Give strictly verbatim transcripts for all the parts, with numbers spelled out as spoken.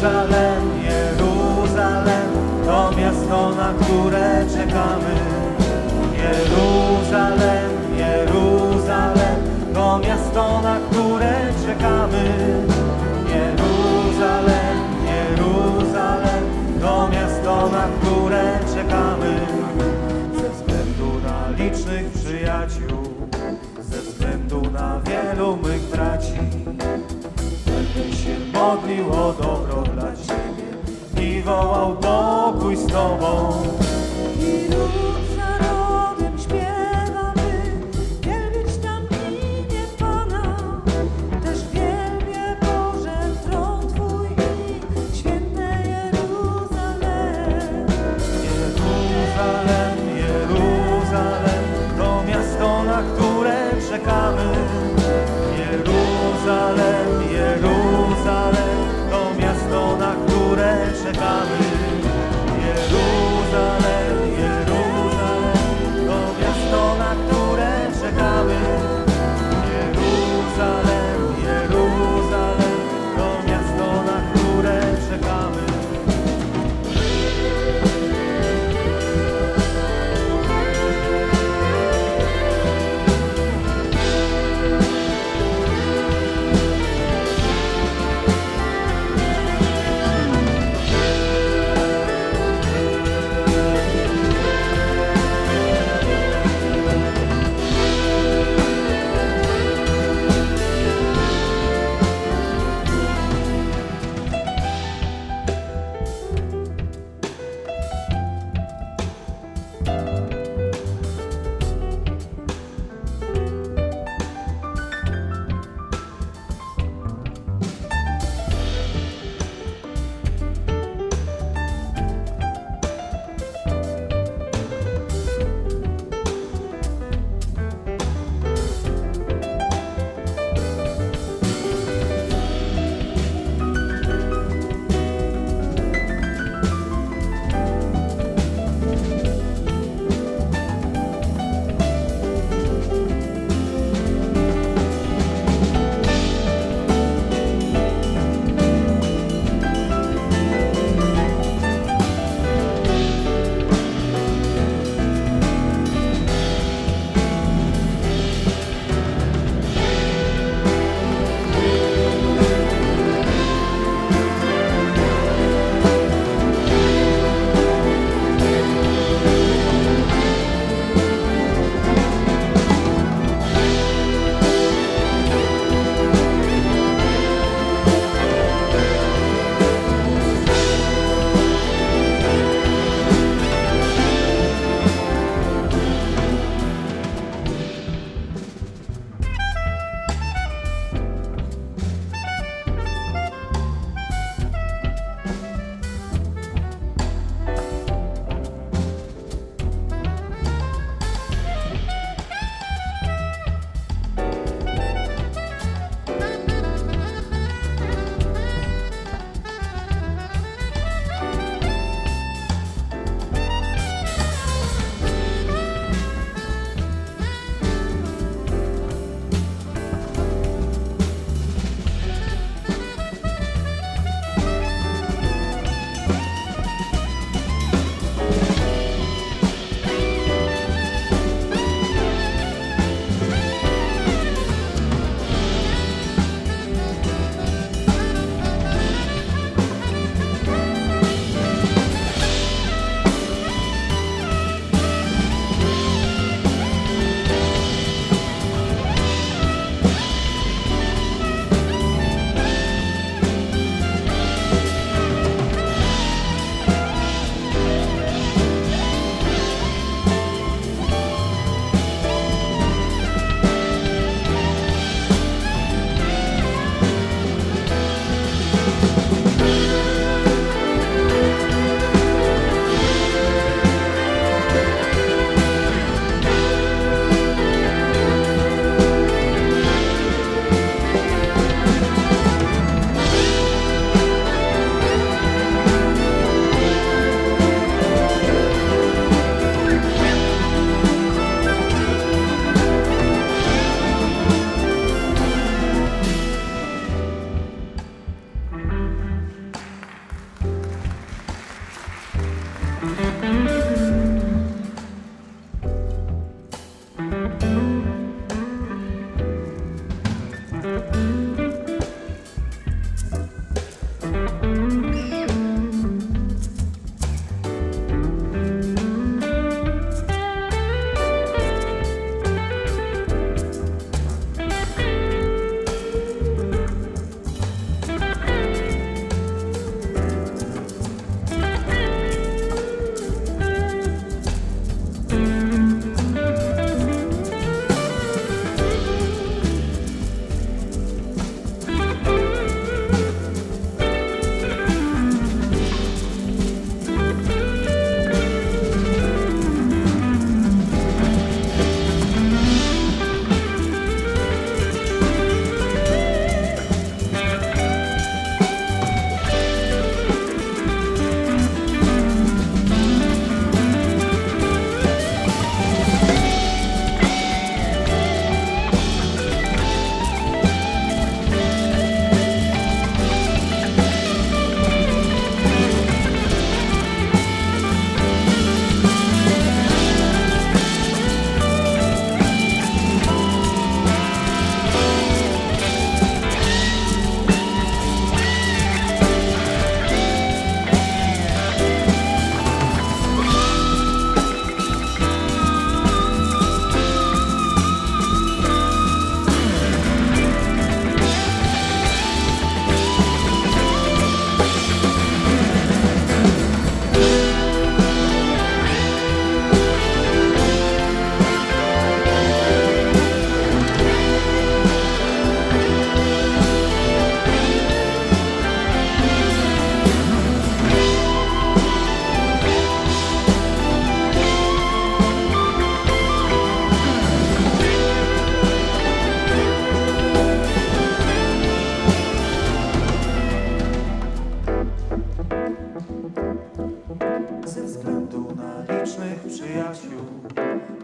Jeruzalem, Jeruzalem, to miasto, na które czekamy. Jeruzalem, Jeruzalem, to miasto, na które czekamy. Jeruzalem, Jeruzalem, to miasto, na które czekamy. Ze względu na licznych przyjaciół, ze względu na wielu mych braci, będę się modlił o dobro dla Ciebie i wołał pokój z Tobą. I lud narodem śpiewamy, wielbić tam imię Pana. Też wielbię Boże tron Twój i święte Jeruzalem. Jeruzalem, Jeruzalem, to miasto, na które czekamy. Jeruzalem, Jeruzalem, to miasto, na które czekamy. Jeruzalem, Jeruzalem, to miasto, na które czekamy. Jeruzalem, Jeruzalem, to miasto, na które czekamy.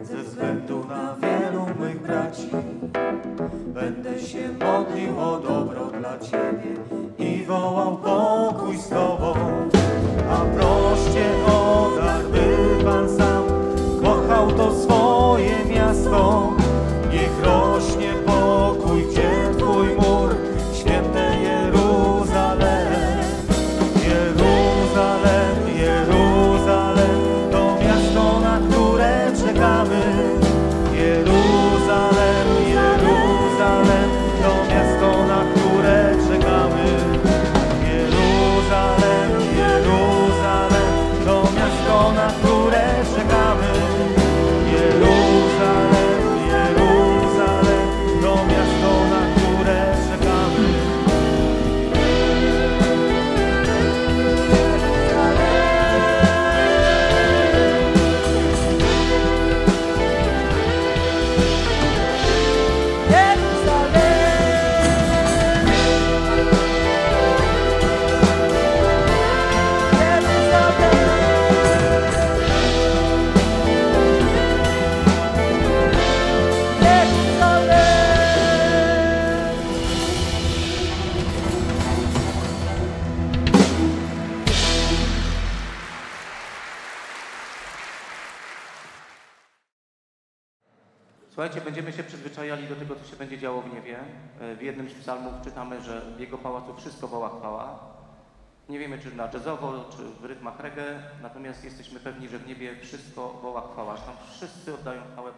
ze względu na wielu mych braci. Będę się modlił o dobro dla Ciebie i wołał pokój z Tobą. A proście o dar, by Pan sam kochał to swoje miasto. Niech rośnie pokój, gdzie Twój mur, święte Jeruzalem. Jeruzalem, Jeruzalem, to miasto, na które czekamy. Jeruzalem, Jeruzalem, to miasto, na które czekamy. Jeruzalem, Jeruzalem, to miasto, na które czekamy. Jeruzalem, Jeruzalem, to miasto, na które czekamy. Słuchajcie, będziemy się przyzwyczajali do tego, co się będzie działo w niebie. W jednym z psalmów czytamy, że w Jego pałacu wszystko woła chwała. Nie wiemy, czy na jazzowo, czy w rytmach reggae, natomiast jesteśmy pewni, że w niebie wszystko woła chwała. Że tam wszyscy oddają chwałę